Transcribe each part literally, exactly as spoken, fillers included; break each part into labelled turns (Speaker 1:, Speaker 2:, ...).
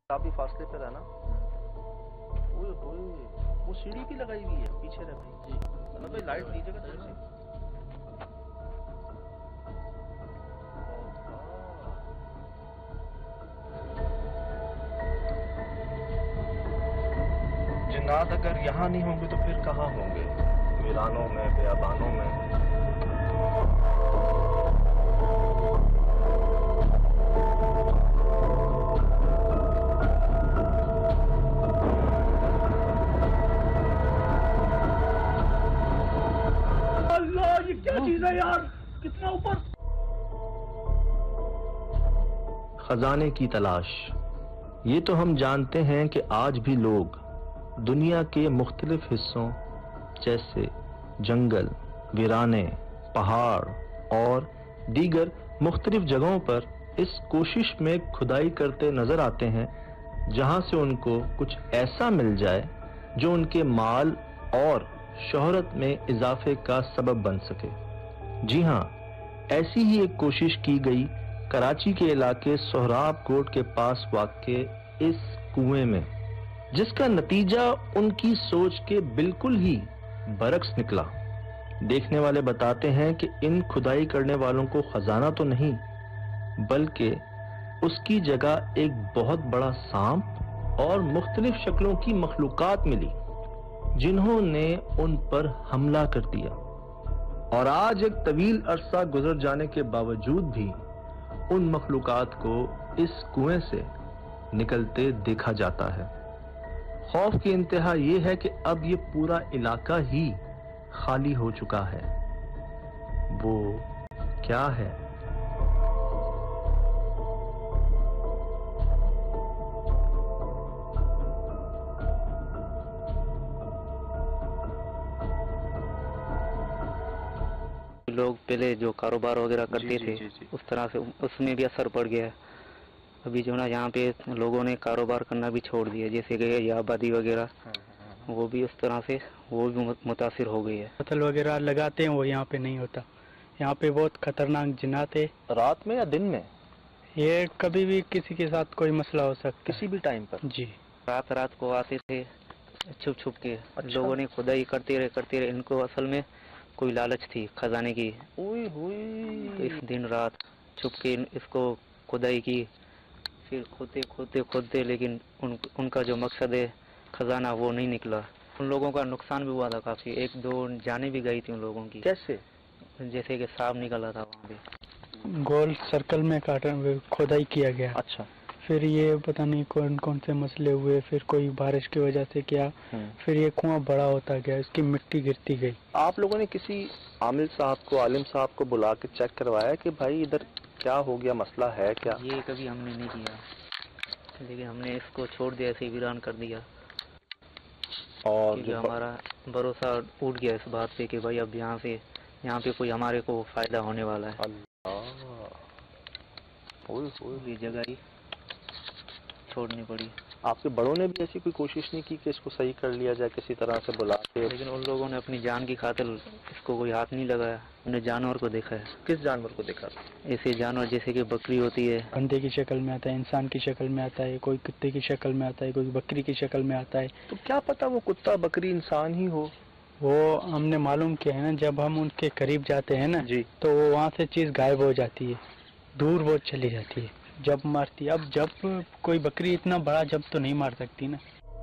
Speaker 1: काफी फासले पे रहना। ओए होए, वो सीढ़ी भी लगाई हुई है पीछे रह भाई जी। मतलब भाई लाइट दीजिएगा थोड़ी सी। जिन्नात अगर यहाँ नहीं होंगे तो फिर कहाँ होंगे? वीरानों में, बेयाबानों में। क्या चीज है यार, कितना ऊपर। खजाने की तलाश। ये तो हम जानते हैं कि आज भी लोग दुनिया के मुख्तलिफ हिस्सों जैसे जंगल, वीराने, पहाड़ और दीगर मुख्तलिफ जगहों पर इस कोशिश में खुदाई करते नजर आते हैं जहां से उनको कुछ ऐसा मिल जाए जो उनके माल और शोहरत में इजाफे का सबब बन सके। जी हाँ, ऐसी ही एक कोशिश की गई कराची के इलाके सोहराब कोट के पास वाक़े इस कुएं में, जिसका नतीजा उनकी सोच के बिल्कुल ही बरक्स निकला। देखने वाले बताते हैं कि इन खुदाई करने वालों को खजाना तो नहीं बल्कि उसकी जगह एक बहुत बड़ा सांप और मुख्तलिफ शक्लों की मखलूकात मिली जिन्होंने उन पर हमला कर दिया। और आज एक तवील अरसा गुजर जाने के बावजूद भी उन मखलूकात को इस कुएं से निकलते देखा जाता है। खौफ की इंतहा ये है कि अब ये पूरा इलाका ही खाली हो चुका है। वो क्या है?
Speaker 2: लोग पहले जो कारोबार वगैरह करते
Speaker 1: जी, जी,
Speaker 2: थे
Speaker 1: जी, जी।
Speaker 2: उस तरह से उसमें भी असर पड़ गया है। अभी जो ना यहाँ पे लोगों ने कारोबार करना भी छोड़ दिया, जैसे कि आबादी वगैरह वो भी उस तरह से वो भी मुतासिर हो गई है।
Speaker 3: फसल वगैरह लगाते हैं वो यहाँ पे नहीं होता। यहाँ पे बहुत खतरनाक जिन्नात है।
Speaker 1: रात में या दिन में?
Speaker 3: ये कभी भी किसी के साथ कोई मसला हो सकता
Speaker 1: किसी भी टाइम पर?
Speaker 3: जी।
Speaker 2: रात रात को आते थे छुप छुप के।
Speaker 1: अच्छा।
Speaker 2: लोगों ने खुदाई करते रहे करते रहे इनको असल में कोई लालच थी खजाने की।
Speaker 1: ओए होए।
Speaker 2: तो इस दिन रात छुप के इसको खुदाई की, फिर खोदते खोदते खोदते लेकिन उन, उनका जो मकसद है खजाना वो नहीं निकला। उन लोगों का नुकसान भी हुआ था काफी, एक दो जाने भी गई थी उन लोगों की।
Speaker 1: कैसे?
Speaker 2: जैसे कि सांप निकला था वहाँ पे।
Speaker 3: गोल सर्कल में काटा खोदाई किया गया।
Speaker 1: अच्छा।
Speaker 3: फिर ये पता नहीं कौन कौन से मसले हुए, फिर कोई बारिश की वजह से क्या, फिर ये कुआं बड़ा होता गया, इसकी मिट्टी गिरती गई।
Speaker 1: आप लोगों ने किसी आमिल साहब को, आलिम साहब को बुला के चेक करवाया कि भाई इधर क्या हो गया, मसला है क्या?
Speaker 2: ये कभी हमने नहीं किया, लेकिन हमने इसको छोड़ दिया, ऐसे वीरान कर दिया।
Speaker 1: और
Speaker 2: जो हमारा भरोसा उठ गया इस बात पे कि भाई अब यहाँ से यहाँ पे कोई हमारे को फायदा होने वाला है।
Speaker 1: अल्लाह, ओए होए,
Speaker 2: ये जगह ही छोड़नी पड़ी।
Speaker 1: आपके बड़ों ने भी ऐसी कोई कोशिश नहीं की कि इसको सही कर लिया जाए किसी तरह से बुला के?
Speaker 2: लेकिन उन लोगों ने अपनी जान की खातिर इसको कोई हाथ नहीं लगाया। उन्हें जानवर को देखा है।
Speaker 1: किस जानवर को देखा?
Speaker 2: ऐसे जानवर जैसे कि बकरी होती है,
Speaker 3: बंदे की शक्ल में आता है, इंसान की शक्ल में आता है, कोई कुत्ते की शक्ल में आता है, कोई बकरी की शक्ल में आता है।
Speaker 1: तो क्या पता वो कुत्ता बकरी इंसान ही हो?
Speaker 3: वो हमने मालूम किया है ना, जब हम उनके करीब जाते हैं ना
Speaker 1: जी,
Speaker 3: तो वो वहाँ से चीज गायब हो जाती है, दूर वो चली जाती है जब मारती है। अब जब कोई बकरी इतना बड़ा जब तो नहीं मार सकती ना।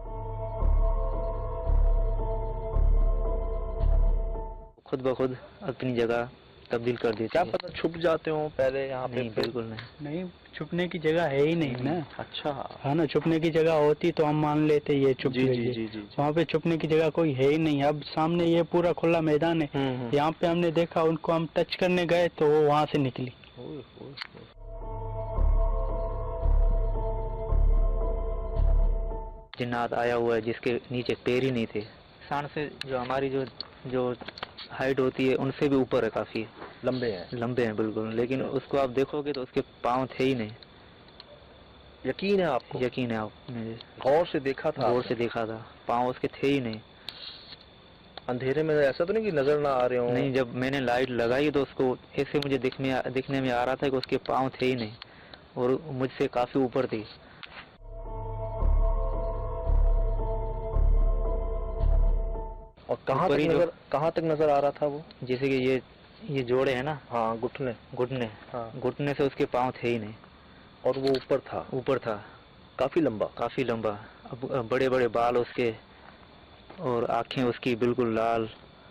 Speaker 2: खुद ब खुद अपनी जगह तब्दील कर देती
Speaker 1: क्या
Speaker 2: है।
Speaker 1: पता छुप जाते हो पहले यहाँ पे?
Speaker 2: नहीं, बिल्कुल नहीं।
Speaker 3: नहीं, छुपने की जगह है ही नहीं ना।
Speaker 1: अच्छा।
Speaker 3: हाँ ना, छुपने की जगह होती तो हम मान लेते ये छुप
Speaker 1: जी,
Speaker 3: गई
Speaker 1: जी,
Speaker 3: है।
Speaker 1: जी, जी, जी।
Speaker 3: वहाँ पे छुपने की जगह कोई है ही नहीं। अब सामने ये पूरा खुला मैदान है,
Speaker 1: हम्म, हम्म।
Speaker 3: यहाँ पे हमने देखा, उनको हम टच करने गए तो वो वहाँ से निकली।
Speaker 1: ओए होए होए।
Speaker 2: जिन्नात आया हुआ है जिसके नीचे पैर ही नहीं थे। इंसान से जो हमारी जो जो हाइट होती है उनसे भी ऊपर है, काफी
Speaker 1: लंबे हैं?
Speaker 2: लंबे हैं बिल्कुल, लेकिन उसको आप देखोगे तो उसके पाँव थे ही नहीं।
Speaker 1: यकीन है आपको?
Speaker 2: यकीन है आपने
Speaker 1: गौर से देखा था?
Speaker 2: गौर से देखा था, पाँव उसके थे ही नहीं।
Speaker 1: अंधेरे में ऐसा तो नहीं कि नजर ना आ रहे हो?
Speaker 2: नहीं, जब मैंने लाइट लगाई तो उसको ऐसे मुझे दिखने दिखने में आ रहा था कि उसके पाँव थे ही नहीं और मुझसे काफी ऊपर थी।
Speaker 1: और कहाँ तक
Speaker 2: ऊपर ही जो-
Speaker 1: नजर कहाँ तक नजर आ रहा था वो?
Speaker 2: जैसे कि ये ये जोड़े हैं ना,
Speaker 1: हाँ, घुटने।
Speaker 2: घुटने,
Speaker 1: हाँ।
Speaker 2: घुटने से उसके पाँव थे ही नहीं,
Speaker 1: और वो ऊपर था,
Speaker 2: ऊपर था,
Speaker 1: काफी लंबा।
Speaker 2: काफी लंबा। अब बड़े बड़े बाल उसके, और आंखें उसकी बिल्कुल लाल।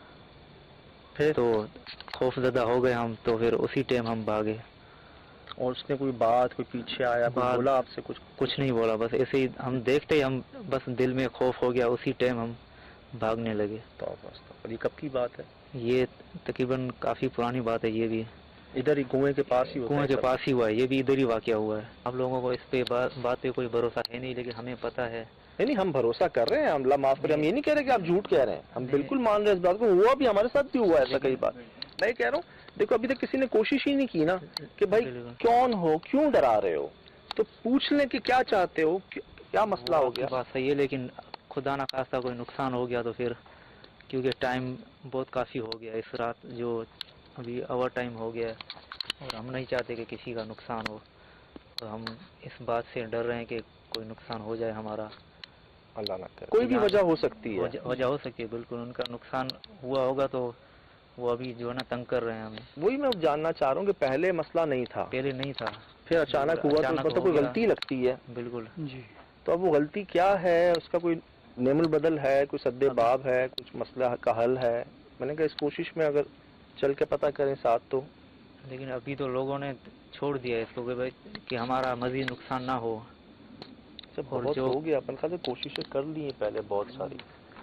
Speaker 1: फिर
Speaker 2: तो खौफजदा हो गए हम, तो फिर उसी टाइम हम भागे।
Speaker 1: और उसने कोई बात, कोई पीछे आया, कोई
Speaker 2: बात-
Speaker 1: बोला आपसे कुछ?
Speaker 2: कुछ नहीं बोला, बस ऐसे ही हम देखते ही हम बस दिल में खौफ हो गया, उसी टाइम हम भागने लगे।
Speaker 1: तो बस तो ये कब की बात है?
Speaker 2: ये तकरीबन काफी पुरानी बात है। ये भी
Speaker 1: इधर ही कुएं के पास ही होता
Speaker 2: कुएं
Speaker 1: है
Speaker 2: के
Speaker 1: सब?
Speaker 2: पास ही हुआ है, ये भी इधर ही वाकया हुआ है। आप लोगों को इस पे बा, बात पे कोई भरोसा है नहीं, लेकिन हमें पता है।
Speaker 1: नहीं नहीं, हम भरोसा कर रहे हैं, हम अल्लाह माफ करे, हम ये नहीं कह रहे कि आप झूठ कह रहे हैं, हम
Speaker 2: नहीं।
Speaker 1: बिल्कुल मान रहे हैं इस बात को, हुआ भी, हमारे साथ भी हुआ ऐसा कई
Speaker 2: लेकिन-
Speaker 1: बार। मैं कह रहा हूँ, देखो अभी तक किसी ने कोशिश ही नहीं की ना कि भाई
Speaker 2: बिल्कुल।
Speaker 1: कौन हो, क्यों डरा रहे हो, तो पूछ लें कि क्या चाहते हो, क्या- क्या मसला हो गया।
Speaker 2: बात सही है, लेकिन खुदा ना खास्ता कोई नुकसान हो गया तो फिर, क्योंकि टाइम बहुत काफी हो गया, इस रात जो अभी ओवर टाइम हो गया है, और हम नहीं चाहते कि किसी का नुकसान हो, तो हम इस बात से डर रहे हैं कि कोई नुकसान हो जाए हमारा।
Speaker 1: अल्लाह ना करे, कोई भी वजह हो सकती है।
Speaker 2: वजह वजह हो सकती है, बिल्कुल। उनका नुकसान हुआ होगा तो वो अभी जो है ना तंग कर रहे हैं हमें।
Speaker 1: वही मैं जानना चाह रहा हूँ कि पहले मसला नहीं था,
Speaker 2: पहले नहीं था,
Speaker 1: फिर अचानक हुआ, तो
Speaker 2: अचानक
Speaker 1: मतलब
Speaker 2: हो
Speaker 1: कोई
Speaker 2: गया।
Speaker 1: गलती लगती है।
Speaker 2: बिल्कुल
Speaker 3: जी।
Speaker 1: तो अब वो गलती क्या है, उसका कोई नेमुल बदल है, कोई सद्दे बाब है, कुछ मसला का हल है? मैंने कहा इस कोशिश में अगर चल के पता करें साथ तो।
Speaker 2: लेकिन अभी तो लोगों ने छोड़ दिया इसको कि भाई कि हमारा मजीद नुकसान ना हो।
Speaker 1: सब
Speaker 2: और
Speaker 1: बहुत
Speaker 2: जो-
Speaker 1: हो गया, अपन खाते कोशिशें कर ली हैं पहले बहुत सारी,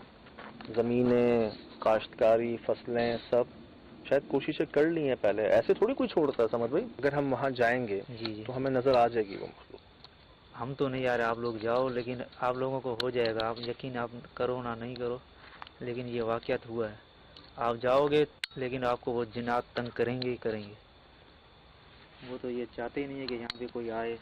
Speaker 1: जमीनें, काश्तकारी, फसलें, सब शायद कोशिशें कर ली हैं पहले। ऐसे थोड़ी कोई छोड़ता है, समझ भाई, अगर हम वहाँ जाएंगे
Speaker 2: जी जी,
Speaker 1: तो हमें नजर आ जाएगी वो मखलूक।
Speaker 2: हम तो नहीं आ रहे, आप लोग जाओ, लेकिन आप लोगों को हो जाएगा। आप यकीन आप करो ना नहीं करो, लेकिन ये वाक़यात हुआ है। आप जाओगे, लेकिन आपको वो जिन्नात तंग करेंगे ही करेंगे। वो तो ये चाहते ही नहीं है कि यहाँ पे कोई आए।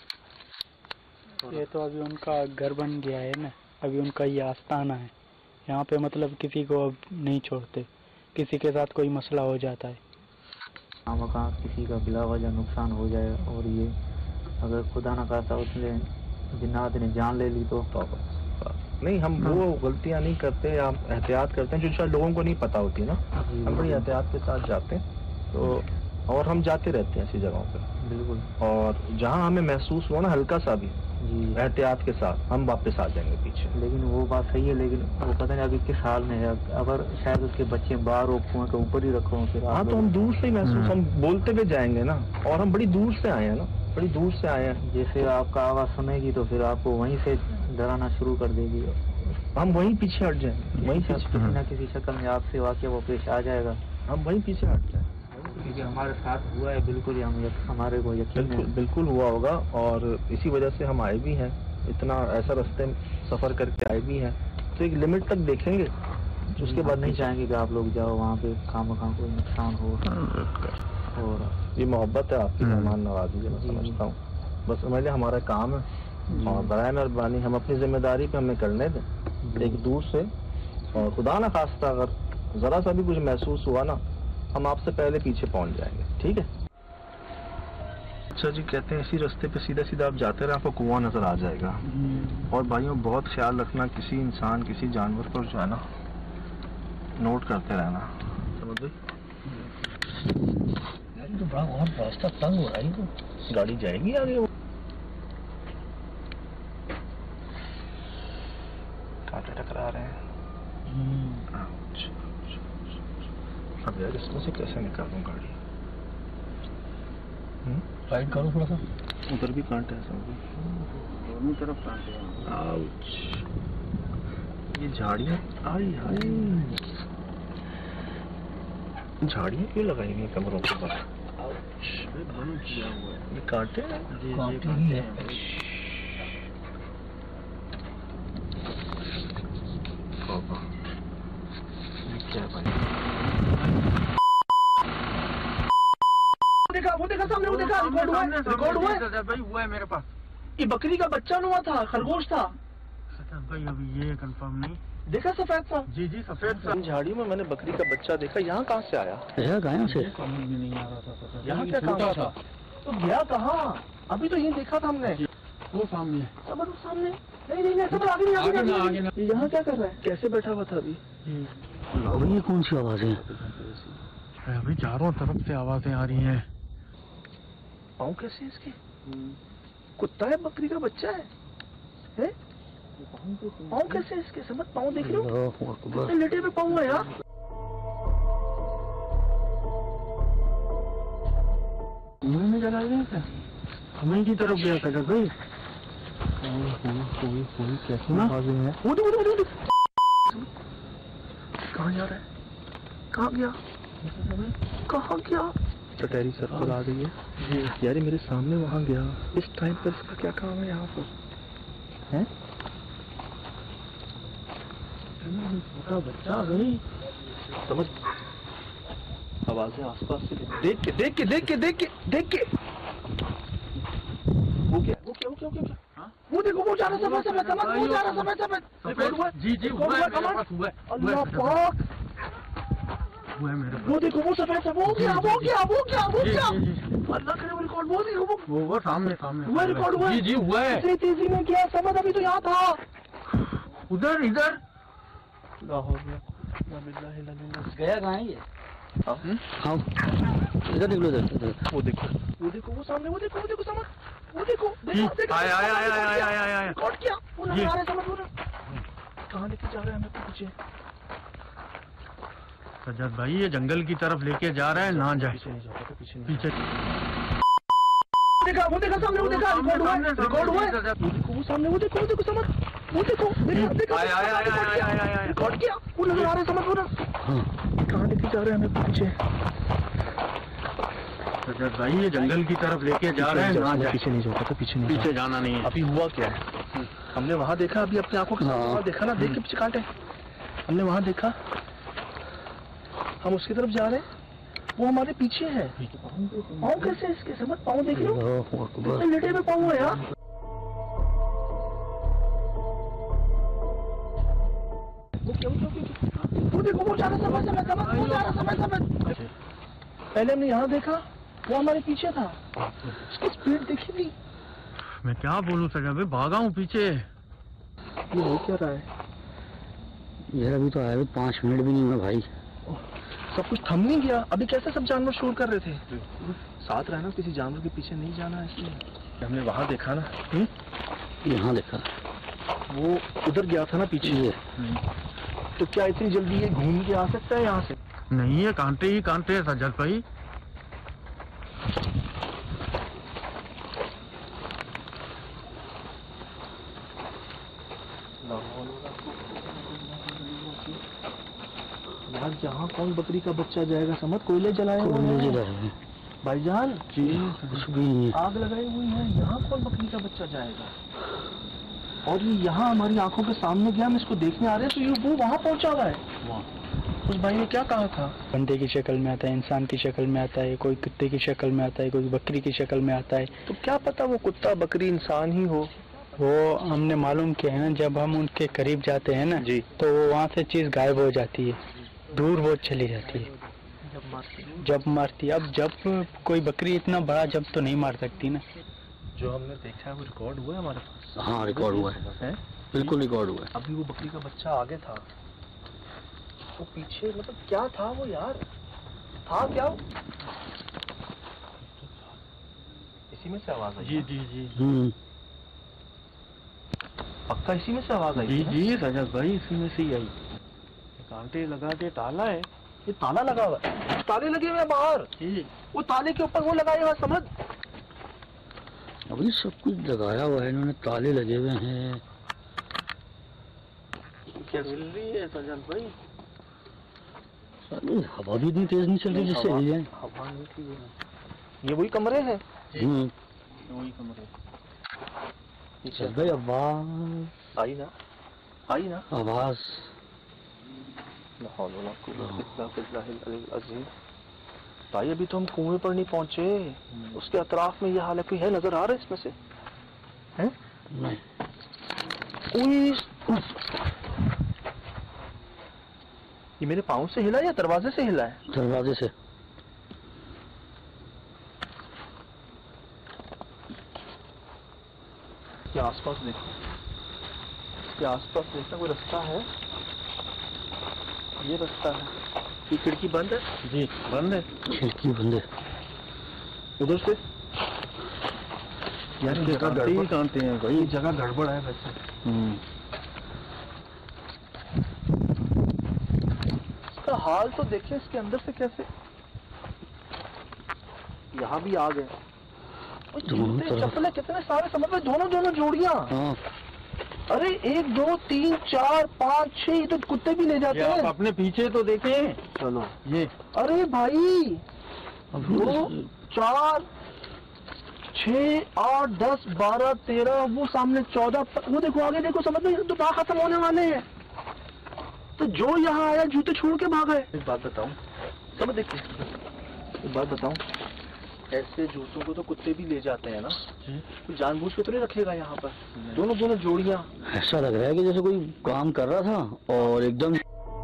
Speaker 3: ये तो अभी उनका घर बन गया है ना, अभी उनका ये आस्थाना है। यहाँ पे मतलब किसी को अब नहीं छोड़ते, किसी के साथ कोई मसला हो जाता है,
Speaker 2: हाँ मकान किसी का बिला वजह नुकसान हो जाए, और ये अगर खुदा न खास्ता उसने जिन्नात ने जान ले ली तो
Speaker 1: नहीं, हम वो गलतियाँ नहीं करते, हम एहतियात करते हैं जो शायद लोगों को नहीं पता होती ना। हम बड़ी एहतियात के साथ जाते हैं, तो और हम जाते रहते हैं ऐसी जगहों पे।
Speaker 2: बिल्कुल।
Speaker 1: और जहाँ हमें महसूस हुआ ना हल्का सा भी,
Speaker 2: जी,
Speaker 1: एहतियात के साथ हम वापस आ जाएंगे पीछे।
Speaker 2: लेकिन वो बात सही है, लेकिन वो पता नहीं अभी किस हाल में है। अगर शायद उसके बच्चे बाहर हो, कुएं के ऊपर ही रखो, फिर आप
Speaker 1: हाँ, तो
Speaker 2: लोग-
Speaker 1: हम दूर से ही महसूस, हम बोलते हुए जाएंगे ना, और हम बड़ी दूर से आए हैं ना, बड़ी दूर से आए हैं।
Speaker 2: जैसे आपका आवाज़ सुनेगी तो फिर आपको वहीं से डराना शुरू कर देगी।
Speaker 1: हम वहीं पीछे हट जाएंगे, वहीं पीछे,
Speaker 2: किसी न किसी शक्ल में आपसे वाकई वो पेश आ जाएगा,
Speaker 1: हम वहीं पीछे हट जाएंगे।
Speaker 2: क्योंकि हमारे साथ हुआ है। बिल्कुल ही हम यक- हमारे को यकीन
Speaker 1: बिल्कुल
Speaker 2: है।
Speaker 1: बिल्कुल हुआ होगा, और इसी वजह से हम आए भी हैं, इतना ऐसा रास्ते सफर करके आए भी हैं, तो एक लिमिट तक देखेंगे,
Speaker 2: उसके बाद नहीं चाहेंगे कि आप लोग जाओ वहाँ पे, खाम खां कोई नुकसान हो। और
Speaker 1: ये मोहब्बत है आपकी, मेहमान नवाजी है, मैं
Speaker 2: जी।
Speaker 1: समझता हूँ। बस समझ लिया हमारा काम है, और बराए मेहरबानी हम अपनी जिम्मेदारी पे हमें करने दें एक दूर से। और खुदा ना खास्ता अगर जरा सा भी कुछ महसूस हुआ ना, हम आपसे पहले पीछे पहुंच जाएंगे, ठीक है? अच्छा जी, कहते हैं इसी रास्ते पे सीधा सीधा आप जाते रहे, आपको कुआं नजर आ जाएगा। और भाइयों बहुत ख्याल रखना, किसी इंसान, किसी जानवर पर जो है ना, नोट करते रहना, समझ गए? तो बड़ा बहुत रास्ता तंग हो रहा है, तो गाड़ी जाएगी आगे, वो कांटे टकरा रहे हैं। अच्छा, अब यार इसमें से कैसे निकालूं गाड़ी? राइट करो थोड़ा सा, उधर भी कांटे हैं सब, दोनों तरफ कांटे हैं। आउच, ये झाड़ियाँ, आई हाय, झाड़ियाँ क्यों लगाई हुई हैं कमरों के पास? आउच, ये कांटे हैं, कांटे ही हैं। ये क्या भाई? देखा, वो देखा सामने, वो देखा, रिकॉर्ड हुआ है, रिकॉर्ड हुआ है
Speaker 4: भाई, हुआ है मेरे पास।
Speaker 1: ये बकरी का बच्चा हुआ था, खरगोश था।
Speaker 4: भाई अभी ये कंफर्म नहीं।
Speaker 1: देखा सफेद सा?
Speaker 4: जी जी, सफेद सा।
Speaker 1: इन झाड़ियों में मैंने बकरी का बच्चा देखा। यहाँ कहाँ से आया?
Speaker 2: गायों से
Speaker 4: समझ में नहीं आ रहा था।
Speaker 1: यहाँ क्या काम था? तो गया कहाँ? अभी तो ये देखा था हमने।
Speaker 4: वो सामने है।
Speaker 1: सबर सामने। नहीं नहीं नहीं, सबर आगे नहीं, आगे नहीं, आगे नहीं। ये यहाँ क्या कर रहा है? कैसे बैठा हुआ था अभी?
Speaker 5: अभी ये कौन सी आवाजें हैं?
Speaker 4: अभी चारों तरफ से आवाजें आ रही हैं।
Speaker 1: पाँव कैसे है इसके? कुत्ता है, बकरी का बच्चा है, हैं? पाँव कैसे है इसके? समझ, पाँव देख लो,
Speaker 5: अल्लाहु अकबर।
Speaker 1: लेटे पे पाँव है यार।
Speaker 4: इन्होंने जगाए गए थे, हमें की तरफ गया था भाई।
Speaker 1: कोई कोई कैसे आवाजें हैं? वो दो, वो दो, वो दो। कहाँ जा रहा है? कहाँ गया? कहाँ गया? टटैरी सर्कल आ गई है यार, मेरे सामने वहाँ गया। इस टाइम पर इसका क्या काम है यहाँ पर? हैं?
Speaker 4: छोटा बच्चा भाई,
Speaker 1: समझ, आवाजें आसपास से देख के देख के देख के देख के देख के वो क्या वो क्या वो क्या वो क्या हाँ? वो देखो, वो जा रहा समय समय समय वो जा रहा समय समय
Speaker 4: जी जी हुआ है, मेरे पास हुआ है,
Speaker 1: अल्लाह पाक,
Speaker 4: हुआ है मेरे पास।
Speaker 1: वो देखो, वो सफेद सब वो क्या वो क्या वो क्या वो क्या अल्लाह करे, वो रिकॉर्ड, वो देखो, वो
Speaker 4: वो वो सामने सामने
Speaker 1: वो रिकॉर्ड हुआ
Speaker 4: जी जी हुआ है।
Speaker 1: इतनी तेजी में क्या समझ, अभी तो यहाँ था,
Speaker 4: उधर इधर
Speaker 5: गया कहाँ है ये? हाँ इधर निकलो, इधर।
Speaker 1: वो देखो वो देखो वो सामने, वो देखो वो देखो समझ, वो देखो देखो देखो
Speaker 4: आए आए आए आए आए आए आए
Speaker 1: रिकॉर्ड किया, वो नजर आ रहा है समझ, वो कहाँ लेके जा रहे हैं हमें पीछे?
Speaker 4: सज्जाद भाई ये जंगल की तरफ लेके जा रहा है, ना जाए
Speaker 1: पीछे नहीं जाता, पीछे नहीं
Speaker 4: पीछे।
Speaker 1: देखा वो देखा सामने, वो देखा रिकॉर्ड हुआ है, रिकॉर्ड हुआ है, वो देखो वो सामने, वो देखो वो देखो समझ, वो देखो देखा देखा
Speaker 4: आए आए आए आए आए आए आए
Speaker 1: रिकॉर्ड किया, वो नजर आ रहा है समझ, वो कहाँ लेके जा रहे हैं हमें पीछे?
Speaker 4: सज्जाद भाई ये जंगल की तरफ लेके जा रहे हैं, ना जाए।
Speaker 1: पीछे नहीं जाता, पीछे नहीं
Speaker 4: पीछे जाना नहीं है।
Speaker 1: अभी हुआ क्या है? हमने वहाँ देखा, अभी अपनी आंखों के सामने देखा ना, देख के पीछे काटे, हमने वहाँ देखा, हम उसकी तरफ जा रहे हैं, वो हमारे पीछे है। पाँव कैसे इसके? समझ, पाँव देख लो, इतने लेटे में पाँव है यार। वो देखो, वो जा रहा समय समय समय वो जा रहा समय समय पहले हमने यहाँ देखा, वो हमारे पीछे था, उसकी स्पीड देखी थी।
Speaker 4: मैं क्या बोलूं सज्जाद भाई, भागा हूँ पीछे।
Speaker 1: ये हो क्या रहा है
Speaker 5: यार? अभी तो आए पाँच मिनट भी नहीं हुआ भाई,
Speaker 1: सब कुछ थम नहीं गया। अभी कैसे सब जानवर शोर कर रहे थे? साथ रहना, किसी जानवर के पीछे नहीं जाना, इसलिए हमने वहाँ देखा ना। हुँ?
Speaker 5: यहाँ देखा,
Speaker 1: वो उधर गया था ना पीछे, तो क्या इतनी जल्दी ये घूम के आ सकता है यहाँ से?
Speaker 4: नहीं है, कांटे ही कांटे है सज्जाद भाई।
Speaker 1: यार यहाँ कौन बकरी का बच्चा जाएगा? समझ, कोयले जलाए हुए हैं भाईजान जी,
Speaker 5: कुछ भी नहीं,
Speaker 1: आग लगाई हुई है, यहाँ कौन बकरी का बच्चा जाएगा? और ये यहाँ हमारी आंखों के सामने गया, हम इसको देखने आ रहे हैं, तो ये वो वहाँ पहुँचा हुआ है। उस भाई ने क्या कहा था?
Speaker 3: बंदे की शक्ल में आता है, इंसान की शक्ल में आता है, कोई कुत्ते की शक्ल में आता है, कोई बकरी की शक्ल में आता है।
Speaker 1: तो क्या पता वो कुत्ता बकरी इंसान ही हो।
Speaker 3: वो हमने मालूम किया है ना, जब हम उनके करीब जाते हैं ना
Speaker 1: जी,
Speaker 3: तो वहाँ से चीज गायब हो जाती है, दूर वो चली जाती है जब मारती है। अब जब कोई बकरी इतना बड़ा जब तो नहीं मार सकती ना।
Speaker 1: जो हमने देखा है वो रिकॉर्ड हुआ है हमारे पास।
Speaker 5: हाँ रिकॉर्ड हुआ है,
Speaker 1: है?
Speaker 5: बिल्कुल रिकॉर्ड हुआ है।
Speaker 1: अभी वो बकरी का बच्चा आगे था, वो पीछे, मतलब क्या था वो यार? था क्या वो? इसी में से आवाज आई?
Speaker 4: जी जी जी
Speaker 5: हम्म,
Speaker 1: पक्का इसी में से आवाज आई?
Speaker 4: जी जी सज्जाद भाई इसी में से ही आई। कांटे लगा के ताला है,
Speaker 1: ये ताला लगा हुआ है, ताले लगे हुए हैं बाहर। वो ताले के ऊपर वो लगाए हुआ, समझ।
Speaker 5: अभी सब कुछ लगाया हुआ है इन्होंने, ताले लगे हुए हैं।
Speaker 1: क्या मिल रही है सज्जन भाई?
Speaker 5: अरे हवा भी इतनी तेज नहीं चल रही जिससे हिल जाए।
Speaker 1: हवा निकली है। ये वही कमरे हैं?
Speaker 5: हम्म,
Speaker 1: वही कमरे।
Speaker 5: चल भाई आवाज
Speaker 1: आई ना, आई ना
Speaker 5: आवाज।
Speaker 1: भाई अभी तो हम कुएं पर नहीं पहुंचे, उसके अतराफ में ये हाल है। कोई है, नजर आ रहा है इसमें से? हैं?
Speaker 5: नहीं,
Speaker 1: कोई ये मेरे पाँव से हिला या दरवाजे से हिला है?
Speaker 5: दरवाजे से।
Speaker 1: इसके आसपास देखो, इसके आसपास देखना कोई रास्ता है? ये रास्ता है। ये खिड़की बंद है?
Speaker 4: जी बंद है,
Speaker 5: खिड़की बंद है।
Speaker 1: उधर से
Speaker 4: यार जगह गड़बड़ जानते हैं भाई, जगह गड़बड़ है वैसे।
Speaker 5: हम्म।
Speaker 1: इसका हाल तो देखिए, इसके अंदर से कैसे यहाँ भी आ गए। जूते चप्पलें कितने सारे, समझ में, दोनों दोनों जोड़ियां।
Speaker 5: हाँ।
Speaker 1: अरे एक दो तीन चार पाँच छह, ये तो कुत्ते भी ले जाते हैं।
Speaker 4: अपने पीछे तो देखें।
Speaker 1: चलो
Speaker 4: ये
Speaker 1: अरे भाई, दो चार छह आठ दस बारह तेरह, वो सामने चौदह, वो देखो आगे देखो, समझ में, तो बाहर खत्म होने वाले हैं। तो जो यहाँ आया जूते छोड़ के भागा है। एक बात बताऊं, समझ देखिए, एक बात बताऊं, ऐसे जूतों को तो कुत्ते भी ले जाते हैं ना, तो जानबूझ के तो नहीं रखेगा यहाँ पर। दोनों दोनों जोड़ियां।
Speaker 5: ऐसा लग रहा है कि जैसे कोई काम कर रहा था और एकदम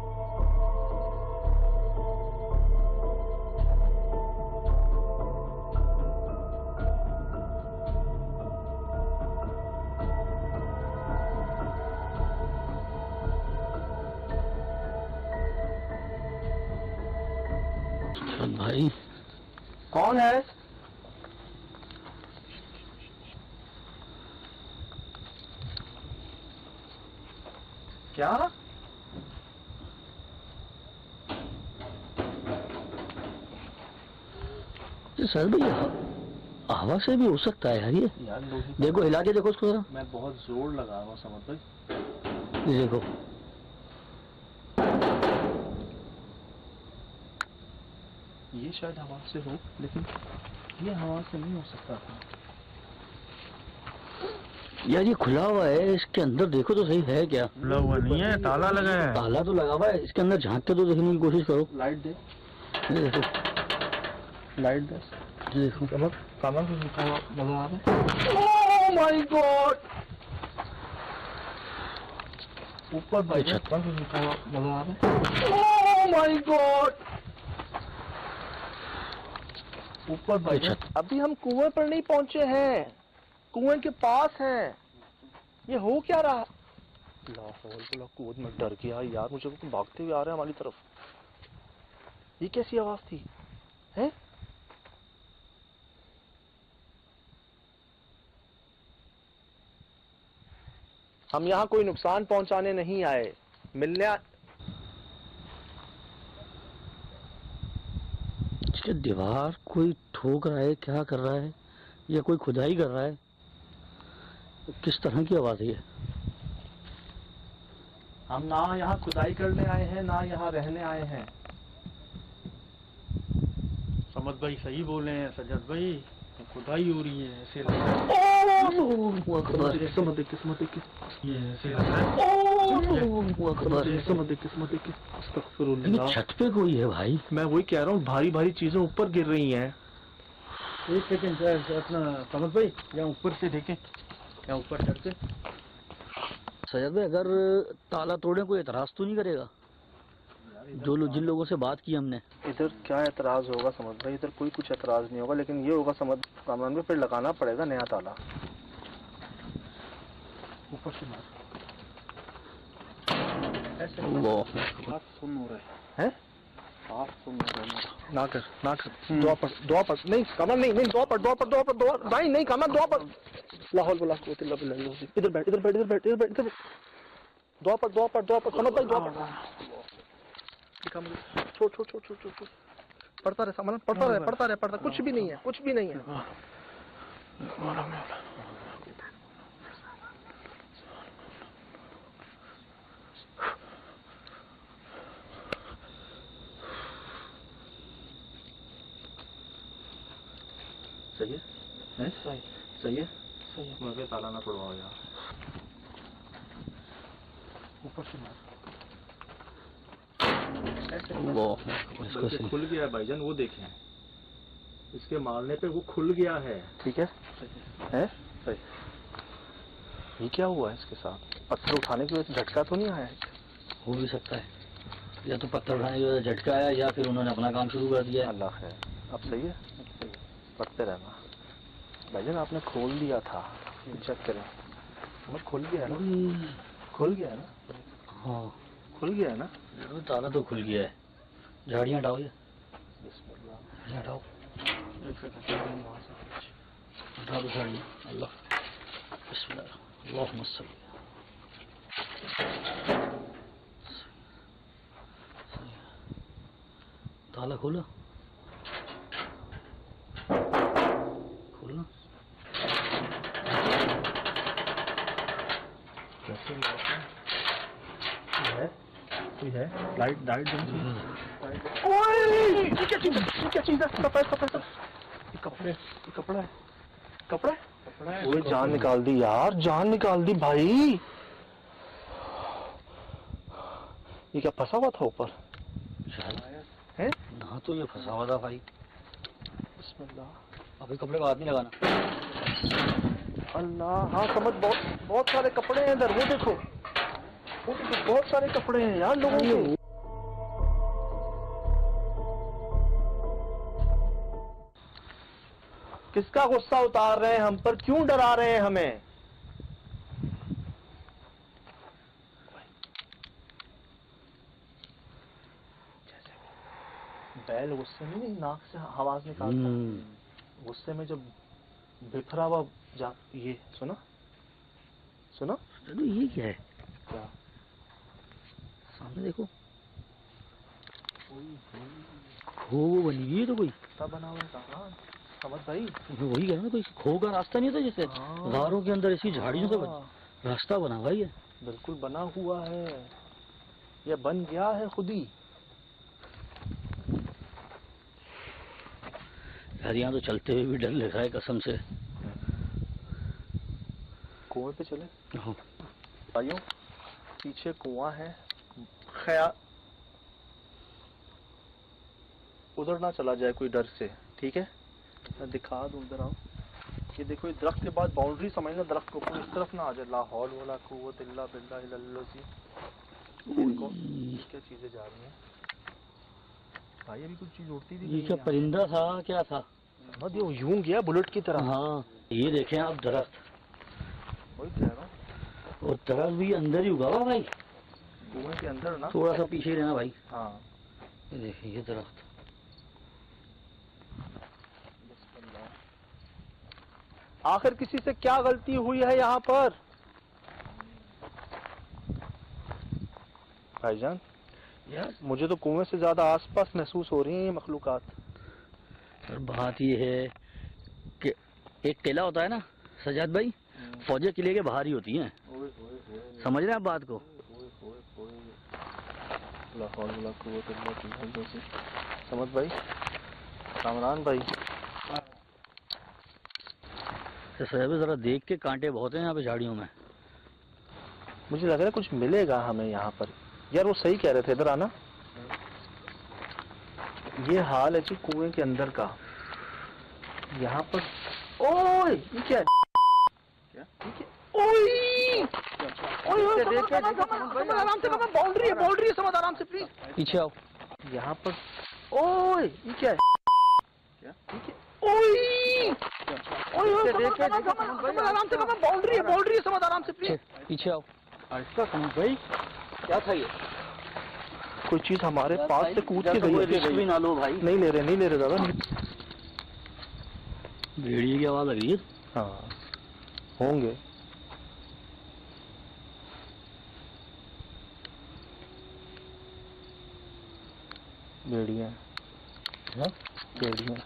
Speaker 5: भाई।
Speaker 1: कौन है? क्या?
Speaker 5: सर भैया हवा से भी हो सकता है यार ये।
Speaker 1: यार
Speaker 5: देखो हिला के देखो उसको जरा।
Speaker 1: मैं बहुत जोर लगा रहा हूँ, समझ भाई।
Speaker 5: ये देखो
Speaker 1: ये शायद हवा से हो, लेकिन ये हवा से नहीं हो सकता था।
Speaker 5: यार ये खुला हुआ है, इसके अंदर देखो तो सही है क्या?
Speaker 4: खुला हुआ नहीं है, ताला लगा है।
Speaker 5: ताला तो लगा हुआ है, इसके अंदर झांक के तो देखने की कोशिश करो।
Speaker 1: लाइट दे,
Speaker 5: ये देखो
Speaker 1: लाइट दे,
Speaker 5: ये देखो।
Speaker 1: कमर कमर से लिखा हुआ नजर आ रहा है। ओह माय गॉड, ऊपर भाई छत पर लिखा हुआ नजर आ रहा है। ओह माय गॉड, ऊपर भाई छत। अभी हम कुएं पर नहीं पहुंचे हैं, कुएं के पास हैं। ये हो क्या रहा? लाहौल कूद में डर गया यार, मुझे को भागते हुए आ रहे हैं हमारी तरफ। ये कैसी आवाज थी? हैं? हम यहाँ कोई नुकसान पहुंचाने नहीं आए, मिलने आ...
Speaker 5: इसके दीवार कोई ठोक रहा है, क्या कर रहा है, या कोई खुदाई कर रहा है? किस तरह की आवाज है ये?
Speaker 1: हम ना यहाँ खुदाई करने आए हैं, ना यहाँ रहने आए हैं।
Speaker 4: समझ भाई सही बोले हैं सजद भाई, तो खुदाई हो रही है ऐसे लग रहा है।
Speaker 1: किस्मत किस्मत
Speaker 4: ये ऐसे लग रहा है।
Speaker 1: किस्मत किस्मत
Speaker 5: ये छत पे कोई है भाई।
Speaker 1: मैं वही कह रहा हूँ, भारी भारी चीजें ऊपर गिर रही हैं।
Speaker 4: एक सेकंड अपना समझ भाई, यहाँ ऊपर से देखें, यहाँ ऊपर चढ़ के।
Speaker 5: सजद भाई अगर ताला तोड़े कोई एतराज तो नहीं करेगा? जो लोग जिन लोगों से बात की हमने,
Speaker 1: इधर क्या एतराज होगा समझ भाई, इधर कोई कुछ एतराज नहीं होगा, लेकिन ये होगा समझ कामरान में फिर लगाना पड़ेगा नया ताला। ऊपर से मार, ऐसे
Speaker 5: वो
Speaker 1: बात सुन हो रहा है, बात सुन हो रहा है। ना कर ना कर, दुआ पढ़ दुआ पढ़। नहीं कमर नहीं नहीं, दुआ पढ़ दुआ पढ़ दुआ पढ़ दुआ नहीं नहीं कमर, दुआ पढ़। लाहौल बोला इधर बैठ इधर बैठ इधर बैठ इधर बैठ इधर बैठ, दुआ पढ़ दुआ पढ़ दुआ पढ़, समझ भाई दुआ पढ़। छोड़ छोड़ छोड़ छोड़ छोड़ पढ़ता रहे, समझ पढ़ता रहे पढ़ता रहे पढ़ता, कुछ भी नहीं है, कुछ भी नहीं है। सही है, हैं? सही सही है, सही है। मुझे ताला ना तोड़वाओ यार। ऊपर से मार।
Speaker 5: वो इसको
Speaker 1: बल्कि खुल गया है भाईजान, वो देखें, इसके मारने पे वो खुल गया है। ठीक है, है सही। ये क्या हुआ है इसके साथ? पत्थर उठाने की वजह से झटका तो नहीं आया है?
Speaker 5: हो भी सकता है, या तो पत्थर उठाने की वजह से झटका आया, या फिर उन्होंने अपना काम शुरू कर दिया।
Speaker 1: अल्लाह है। अब सही है, पढ़ते रहना भाईजान। आपने खोल दिया था, चेक करें। खुल गया है ना, खुल गया है ना।
Speaker 5: हाँ
Speaker 1: खुल गया है ना?
Speaker 5: ताला तो खुल गया है। झाड़ियाँ हटाओ, ये हटाओ, हटा दो झाड़ियाँ। अल्लाह बिस्मिल्लाह, अल्लाहुम्मा सल्ली। ताला खोला, खोलना।
Speaker 1: कैसे है? कोई है? लाइट लाइट ओए ये क्या चीज़ है? क्या चीज़ है? कपड़ा कपड़ा ये कपड़े ये कपड़ा है कपड़ा कपड़ा है। ओए जान निकाल दी यार, जान निकाल दी भाई। ये क्या फंसा हुआ था ऊपर? है
Speaker 5: ना तो ये फंसा हुआ था भाई।
Speaker 1: बिस्मिल्लाह।
Speaker 5: अभी कपड़े को हाथ नहीं लगाना।
Speaker 1: अल्लाह, हाँ समझ, बहुत बहुत सारे कपड़े हैं इधर, वो देखो वो देखो बहुत सारे कपड़े हैं यार लोगों के। किसका गुस्सा उतार रहे हैं हम पर? क्यों डरा रहे हैं हमें? बैल गुस्से में नहीं नाक से आवाज निकालता है। गुस्से में जब बिफरा हुआ जा, ये सुना सुना?
Speaker 5: चलो ये क्या है?
Speaker 1: क्या?
Speaker 5: सामने देखो, खो बनी हुई है तो कोई
Speaker 1: तब बना हुआ है कहाँ? समझ भाई,
Speaker 5: मैं वही कह रहा हूँ, कोई खो का रास्ता नहीं होता जैसे
Speaker 1: हाँ।
Speaker 5: गारों के अंदर ऐसी झाड़ियों से बन- रास्ता बना हुआ ही है।
Speaker 1: बिल्कुल बना हुआ है, या बन गया है खुद ही।
Speaker 5: यार यहाँ तो चलते हुए भी डर लग रहा है कसम से।
Speaker 1: कुएं पे चले
Speaker 5: हाँ।
Speaker 1: भाइयों, पीछे कुआं है, ख्याल उधर ना चला जाए कोई डर से, ठीक है? मैं दिखा दूं, उधर आओ। ये देखो, ये दरख्त के बाद बाउंड्री समझना, दरख्त को कोई इस तरफ ना आ जाए। ला हौल वला कुव्वत इल्ला बिल्लाह इल्लल्लाह। देखो क्या चीजें जा रही हैं भाई, अभी कुछ चीज उड़ती थी।
Speaker 5: ये क्या परिंदा था, क्या था?
Speaker 1: मत ये यूं गया बुलेट की तरह।
Speaker 5: हाँ, ये देखें आप दरख्त,
Speaker 1: वही कह रहा हूँ,
Speaker 5: और दरख्त भी अंदर ही उगा हुआ भाई,
Speaker 1: कुएं के अंदर ना।
Speaker 5: थोड़ा सा पीछे रहना भाई।
Speaker 1: हाँ
Speaker 5: ये देखिए ये दरख्त।
Speaker 1: आखिर किसी से क्या गलती हुई है यहाँ पर भाईजान?
Speaker 5: यार
Speaker 1: मुझे तो कुएं से ज्यादा आसपास महसूस हो रही हैं ये मखलूकात।
Speaker 5: और बात ये है कि एक टेला होता है ना सजाद भाई, फौजी किले के बाहर ही होती हैं। समझ रहे हैं आप बात को?
Speaker 1: समझ भाई, कामरान भाई,
Speaker 5: तो सजाद जरा देख के, कांटे बहुत हैं यहाँ पे झाड़ियों में।
Speaker 1: मुझे लग रहा है कुछ मिलेगा हमें यहाँ पर। यार वो सही कह रहे थे, इधर आना। ये हाल है जी कुएं के अंदर का। यहाँ पर ओए ये क्या है? क्या? ओए ओए देख आराम से, बाउंड्री है, बाउंड्री है, समझ आराम से प्लीज।
Speaker 5: पीछे आओ।
Speaker 1: यहाँ पर ओए ये क्या है? क्या? ओए ओए देख आराम से, बाउंड्री है, बाउंड्री है, समझ आराम से प्लीज।
Speaker 5: पीछे आओ।
Speaker 1: इसका समझ भाई क्या था ये? कोई चीज हमारे पास से कूद के गई है।
Speaker 5: रिस्क भी ना लो भाई।
Speaker 1: नहीं ले रहे, नहीं ले रहे दादा।
Speaker 5: भेड़िए की आवाज आ रही है।
Speaker 1: हाँ होंगे। भेड़िया भेड़िया,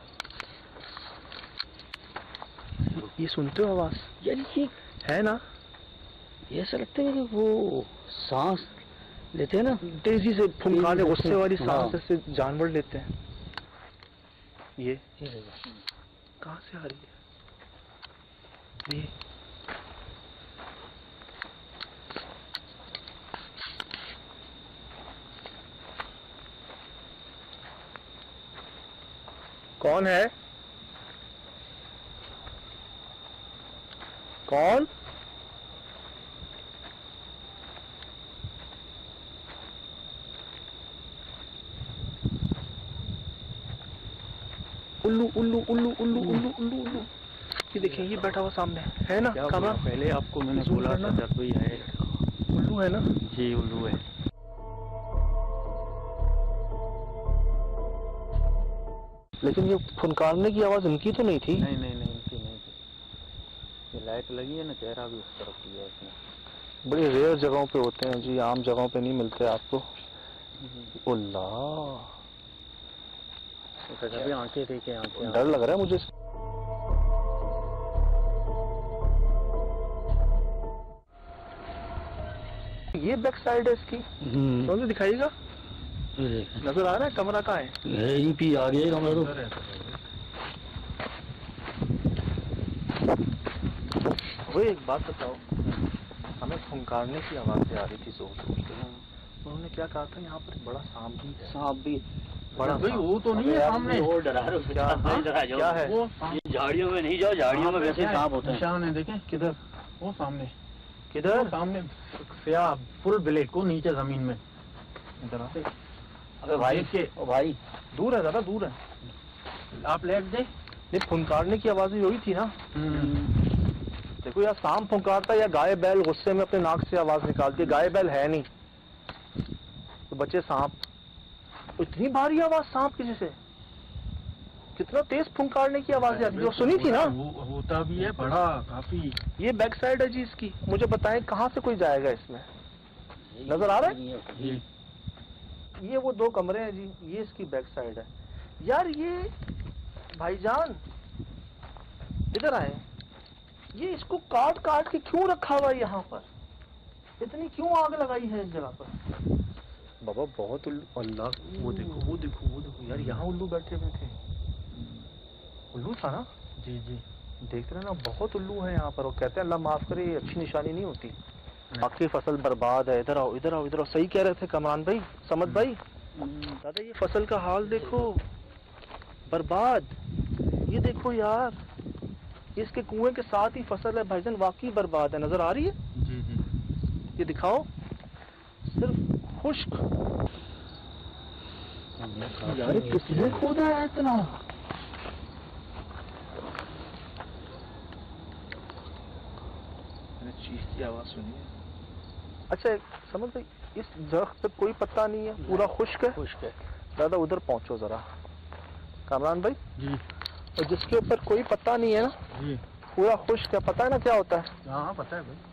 Speaker 1: ये सुनते हो आवाज?
Speaker 5: यार ये
Speaker 1: है ना,
Speaker 5: ये ऐसा लगता है कि वो सांस लेते हैं ना,
Speaker 1: तेजी से फुंकारे,
Speaker 5: तेजी से
Speaker 1: गुस्से वाली
Speaker 5: हाँ।
Speaker 1: सांस से जानवर लेते हैं। ये कहाँ से आ रही है? ये कौन है? कौन? उल्लू उल्लू उल्लू उल्लू उल्लू उल्लू उल्लू। ये देखिए, ये बैठा हुआ सामने है ना। कहाँ?
Speaker 4: पहले आपको मैंने बोला था, जब भी है
Speaker 1: उल्लू है ना।
Speaker 4: जी उल्लू है।
Speaker 1: लेकिन ये फुनकारने की आवाज इनकी तो नहीं थी।
Speaker 4: नहीं नहीं नहीं इनकी नहीं थी। ये लाइट लगी है ना, चेहरा भी उस तरफ किया है इसने।
Speaker 1: बड़ी रेयर जगहों पे होते हैं जी, आम जगहों पे नहीं मिलते आपको। अल्लाह,
Speaker 4: अभी आंखें देखे, आंखें
Speaker 1: डर लग रहा है मुझे। ये बैक साइड है इसकी, कौन सी दिखाइएगा? नजर आ रहा है कमरा कहाँ है?
Speaker 5: यहीं पे आ गया कमरा तो।
Speaker 1: वो एक बात बताओ, हमें फुंकारने की आवाज़ें आ रही थी जोर जोर से। उन्होंने क्या कहा था, यहाँ पर बड़ा सांप भी है।
Speaker 5: सांप भी
Speaker 1: बड़ा
Speaker 4: भाई वो तो नहीं है सामने,
Speaker 5: और डरा रहे हो।
Speaker 1: क्या क्या है?
Speaker 4: वो
Speaker 5: ये झाड़ियों में नहीं जाओ, झाड़ियों में वैसे सांप होते हैं।
Speaker 4: निशान है देखें
Speaker 1: किधर?
Speaker 4: वो सामने,
Speaker 1: किधर?
Speaker 4: सामने स्याह फुल ब्लैक को नीचे जमीन में। इधर आ।
Speaker 5: अबे भाई
Speaker 4: के
Speaker 5: ओ भाई
Speaker 1: दूर है, ज्यादा दूर है।
Speaker 4: आप लेट दे।
Speaker 1: ये फुंकारने की आवाज़ें वही थी ना? देखो यार, सांप फुंकारता है या गाय बैल गुस्से में अपने नाक से आवाज निकालती है। गाय बैल है नहीं तो बचे सांप। इतनी भारी आवाज सांप की, जैसे कितना तेज फुंकारने की आवाज आती है। सुनी थी ना?
Speaker 4: वो, होता भी है बड़ा काफी।
Speaker 1: ये बैक साइड है जी इसकी। मुझे बताएं कहाँ से कोई जाएगा इसमें? नजर आ रहा है?
Speaker 4: ये
Speaker 1: ये वो दो कमरे हैं जी, ये इसकी बैक साइड है। यार ये भाईजान इधर आए, ये इसको काट काट के क्यों रखा हुआ है यहाँ पर? इतनी क्यों आग लगाई है इस जगह पर? बाबा बहुत उल्लू। अल्लाह, वो देखो वो देखो वो देखो यार, यहाँ उल्लू बैठे हुए थे। उल्लू था ना?
Speaker 4: जी जी
Speaker 1: देख रहे हैं ना, बहुत उल्लू है यहाँ पर। और कहते हैं अल्लाह माफ करे, ये अच्छी निशानी नहीं होती। बाकी फसल बर्बाद है। इधर आओ इधर आओ इधर आओ। सही कह रहे थे कमरान भाई, समझ भाई। दादा ये फसल का हाल देखो, बर्बाद। ये देखो यार, इसके कुएं के साथ ही फसल है भाईजान, वाकई बर्बाद है। नजर आ रही है?
Speaker 4: जी जी
Speaker 1: ये दिखाओ, सिर्फ खुश्क। यार किसने खोदा है इतना? मैंने चीख की आवाज सुनी है। अच्छा समझ भाई, इस दरख्त पे कोई पत्ता नहीं है, पूरा खुश्क है।
Speaker 5: खुश्क है।
Speaker 1: दादा उधर पहुंचो जरा, कामरान भाई।
Speaker 4: जी
Speaker 1: और जिसके ऊपर कोई पत्ता नहीं है ना,
Speaker 4: जी
Speaker 1: पूरा खुश्क है। पता है ना क्या होता है?
Speaker 4: हाँ हाँ पता है भाई।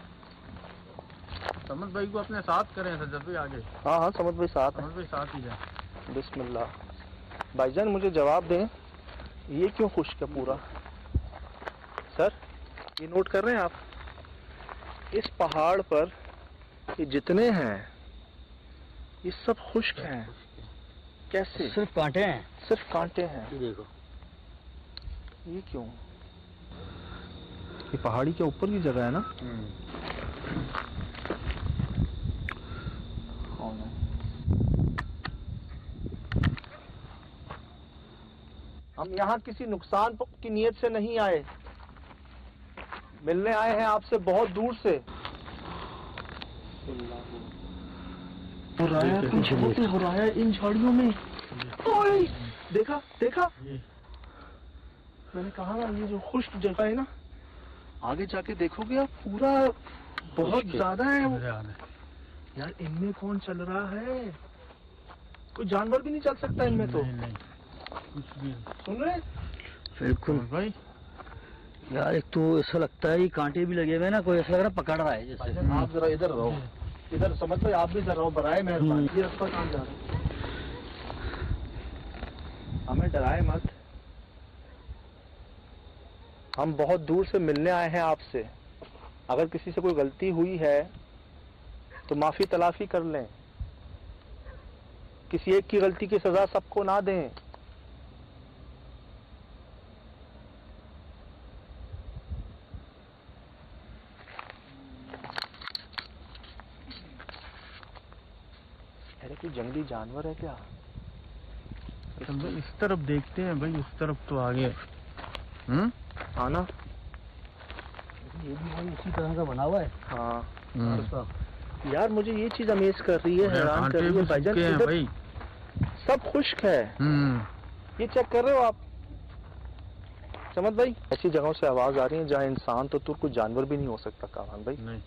Speaker 4: समझ भाई को अपने साथ करें सर, भी आगे।
Speaker 1: हाँ हाँ समझ भाई साथ है।
Speaker 4: समझ भाई साथ ही जाए।
Speaker 1: बिस्मिल्लाह। भाईजान मुझे जवाब दें, ये क्यों खुश्क है पूरा? सर ये नोट कर रहे हैं आप, इस पहाड़ पर ये जितने हैं ये सब खुश्क हैं। कैसे?
Speaker 5: सिर्फ कांटे हैं।
Speaker 1: सिर्फ कांटे हैं।
Speaker 5: ये देखो,
Speaker 1: ये क्यों? ये पहाड़ी के ऊपर की जगह है ना? कौन है? हम यहाँ किसी नुकसान की नीयत से नहीं आए, मिलने आए हैं आपसे बहुत दूर से। हो रहा है कुछ, बहुत हो रहा है इन झाड़ियों में। ओए, देखा देखा, मैंने कहा ना ये जो खुश्क जगह है ना, आगे जाके देखोगे आप, पूरा बहुत ज्यादा है वो। यार इनमें कौन चल रहा है? कोई जानवर भी नहीं चल सकता इनमें तो।
Speaker 4: नहीं, नहीं, कुछ भी।
Speaker 1: सुन रहे?
Speaker 5: बिल्कुल
Speaker 4: भाई
Speaker 5: यार, एक तो ऐसा लगता है ये कांटे भी लगे हुए हैं ना, कोई ऐसा लग रहा है पकड़ रहा है जैसे।
Speaker 1: आप जरा इधर रहो, इधर समझ लो, आप भी इधर रहो, बराए मेहरबानी। ये रास्ता कहाँ जा रहा है? हमें डराए मत, हम बहुत दूर से मिलने आए हैं आपसे। अगर किसी से कोई गलती हुई है तो माफी तलाफी कर लें। किसी एक की गलती की सजा सबको ना दें। अरे कोई जंगली जानवर है क्या?
Speaker 4: इस तरफ देखते हैं भाई, उस तरफ तो आगे। हम्म
Speaker 1: आना।
Speaker 5: ये भी भाई उसी तरह का बना हुआ है।
Speaker 1: हाँ यार, मुझे ये चीज अमेज कर रही है, हैरान कर रही है भाईजान।
Speaker 4: हैं भाई,
Speaker 1: सब खुश्क है।
Speaker 4: हम्म
Speaker 1: ये चेक कर रहे हो आप? समझ भाई, ऐसी जगहों से आवाज आ रही है जहाँ इंसान तो कोई जानवर भी नहीं हो सकता। कामान भाई
Speaker 4: नहीं,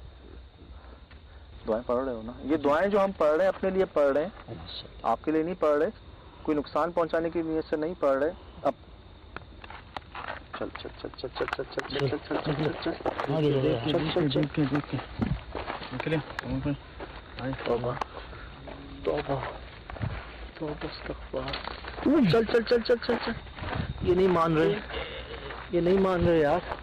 Speaker 1: दुआएं पढ़ रहे हो ना? ये दुआएं जो हम पढ़ रहे हैं अपने लिए पढ़ रहे हैं, आपके लिए नहीं पढ़ रहे। कोई नुकसान पहुंचाने की नीयत से नहीं पड़ रहे। अब चल चल चल चल चल चल चल चल चल चल चल चल
Speaker 5: आगे चल
Speaker 1: चल चल
Speaker 4: देख के देख के निकले कमल भाई।
Speaker 1: आए तौबा तौबा तौबा इस्तग़फ़ार। चल चल चल चल चल चल। ये नहीं मान रहे, ये नहीं मान रहे यार।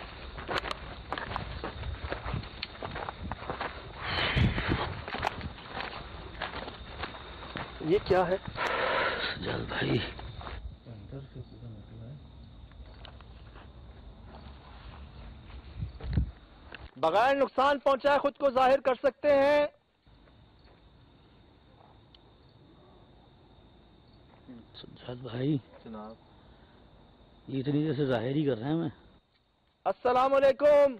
Speaker 1: ये क्या है
Speaker 5: सजाद भाई?
Speaker 4: अंदर से पूरा निकला है।
Speaker 1: बगैर नुकसान पहुंचाए खुद को जाहिर कर सकते हैं।
Speaker 5: सजाद भाई
Speaker 1: जनाब
Speaker 5: ये इतनी देर से जाहिर ही कर रहे हैं मैं।
Speaker 1: अस्सलाम वालेकुम।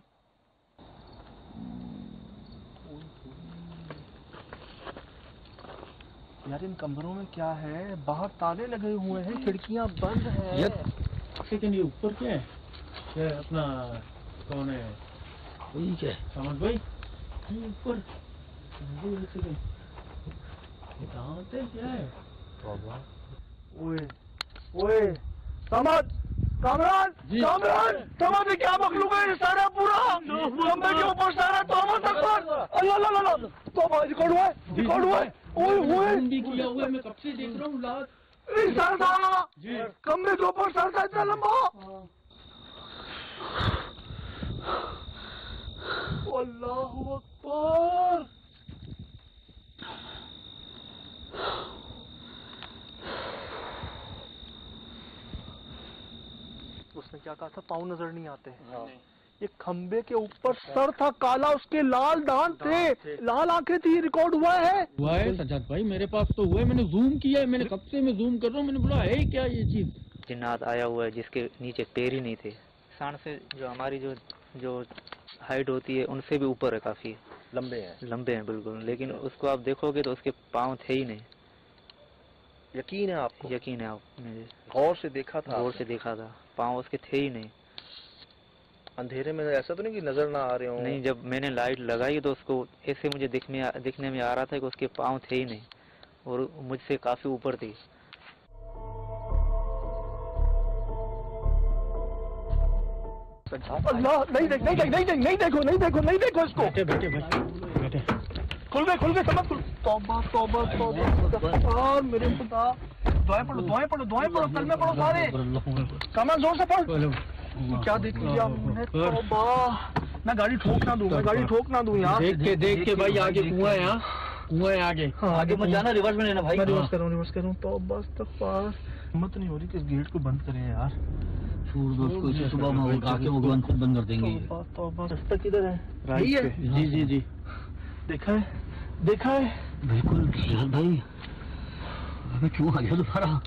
Speaker 1: यार इन कमरों में क्या है? बाहर ताले लगे हुए हैं, खिड़कियां बंद हैं।
Speaker 4: सेकंड ये ऊपर क्या है? क्या है अपना कौन है?
Speaker 5: वही क्या है?
Speaker 4: समझ भाई ये ऊपर सेकंड दांत है क्या है?
Speaker 1: ओए ओए समझ कामरान कामरान समझ में क्या मखलूक है? सारा पूरा खंबे के ऊपर सारा तोमत अकबर। अल्लाह अल्लाह अल्लाह तौबा। रिकॉर्ड हुआ है, रिकॉर्ड हुआ है। ओए ओए
Speaker 4: भी किया हुआ है, मैं कब से देख रहा हूँ लात।
Speaker 1: सर था
Speaker 4: जी
Speaker 1: खंबे के ऊपर सर था इतना लंबा। अल्लाहु अकबर। उसने क्या कहा था? पाँव नजर नहीं आते। ये खंबे के ऊपर सर था काला, उसके लाल दांत थे, लाल आंखें थी। रिकॉर्ड हुआ है।
Speaker 4: हुआ है सजाद भाई, मेरे पास तो हुआ है, मैंने जूम किया है, मैंने कब से मैं जूम कर रहा हूँ, मैंने बोला है क्या ये चीज?
Speaker 2: जिन्नात आया हुआ है जिसके नीचे पैर ही नहीं थे। इंसान से जो हमारी जो जो हाइट होती है उनसे भी ऊपर है, काफी
Speaker 1: लंबे हैं,
Speaker 2: लंबे हैं बिल्कुल, लेकिन उसको आप देखोगे तो उसके पाँव थे ही नहीं।
Speaker 1: यकीन है आपको?
Speaker 2: यकीन है आप? मेरे
Speaker 1: गौर से देखा था?
Speaker 2: गौर से देखा था, पाँव उसके थे ही नहीं।
Speaker 1: अंधेरे में ऐसा तो नहीं कि नजर ना आ रहे हो?
Speaker 2: नहीं, जब मैंने लाइट लगाई तो उसको ऐसे मुझे दिखने दिखने में आ रहा था कि उसके पाँव थे ही नहीं और मुझसे काफी ऊपर थी।
Speaker 1: अल्लाह नहीं देख नहीं देख नहीं देख नहीं देखो नहीं देखो नहीं देखो इसको।
Speaker 4: बैठे बैठे बैठे बैठे
Speaker 1: खुल गए खुल गए समझ खुल। तौबा तौबा तौबा। और मेरे खुदा दुआएं पढ़ो दुआएं पढ़ो दुआएं पढ़ो कलमे पढ़ो सारे। कमर जोर से पढ़। क्या देख लिया हमने? तौबा। मैं गाड़ी ठोक ना दूं, मैं गाड़ी ठोक ना दूं यार।
Speaker 4: देख के देख के भाई आगे कुआं है, यहाँ कुआं है आगे।
Speaker 5: आगे मत जाना, रिवर्स में लेना भाई।
Speaker 1: मैं रिवर्स कर रहा हूँ रिवर्स कर रहा हूँ। तौबा इस्तग़फ़ार। हिम्मत नहीं हो रही कि इस गेट को बंद करें यार।
Speaker 5: छोड़ दो उसको, इसे सुबह में उठा के वो बंद खुद बंद कर देंगे।
Speaker 1: तौबा तौबा। रास्ता किधर है? यही है?
Speaker 4: जी जी जी
Speaker 1: देखा है देखा है?
Speaker 5: बिल्कुल सजाद भाई। अबे क्यों आ गया दोबारा?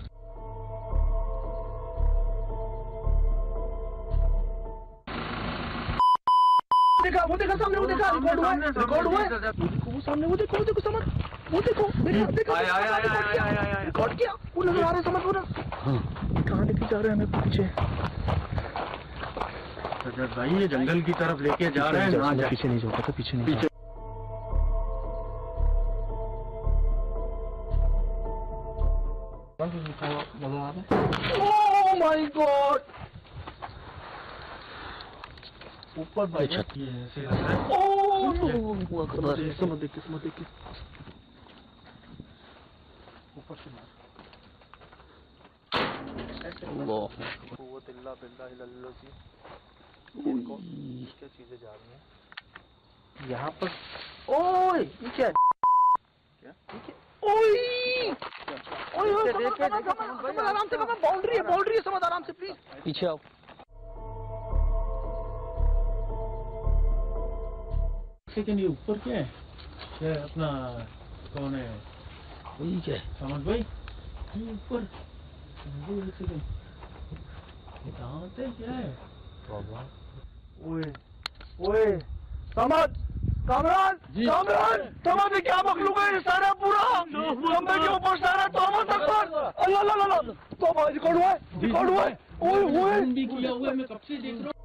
Speaker 1: देखा वो देखा सामने वो देखा। रिकॉर्ड हुआ है रिकॉर्ड हुआ है। वो देखो वो सामने वो देखो वो देखो समझ वो देखो देखा देखा रिकॉर्ड किया। वो नजर आ रहा है समझ पूरा। कहाँ लेके जा रहे हैं हमें पीछे?
Speaker 4: सजाद भाई ये जंगल की तरफ लेके जा रहे हैं। हाँ
Speaker 1: पीछे नहीं जाता था, पीछे नहीं
Speaker 4: पीछे।
Speaker 1: Oh my god. ऊपर भाई ओह समझ देख के समझ देख के ऊपर से मार। क्या चीजें जा रही हैं यहाँ पर? ओए ये क्या है? क्या ओए ओए समझ आराम से, बाउंड्री है बाउंड्री है, समझ आराम से प्लीज।
Speaker 5: पीछे आओ।
Speaker 4: सेकंड ये ऊपर क्या है? क्या है अपना कौन है?
Speaker 5: वही क्या है?
Speaker 4: समझ भाई ये ऊपर सेकंड दांत है क्या है?
Speaker 1: ओए ओए समझ कामरान कामरान समझ में क्या मखलूक है? सारा पूरा खंबे के ऊपर सारा तोमत अकबर। अल्लाह अल्लाह अल्लाह तौबा। रिकॉर्ड हुआ है रिकॉर्ड हुआ है। ओए ओए
Speaker 4: भी किया हुआ है, मैं कब से देख रहा हूँ।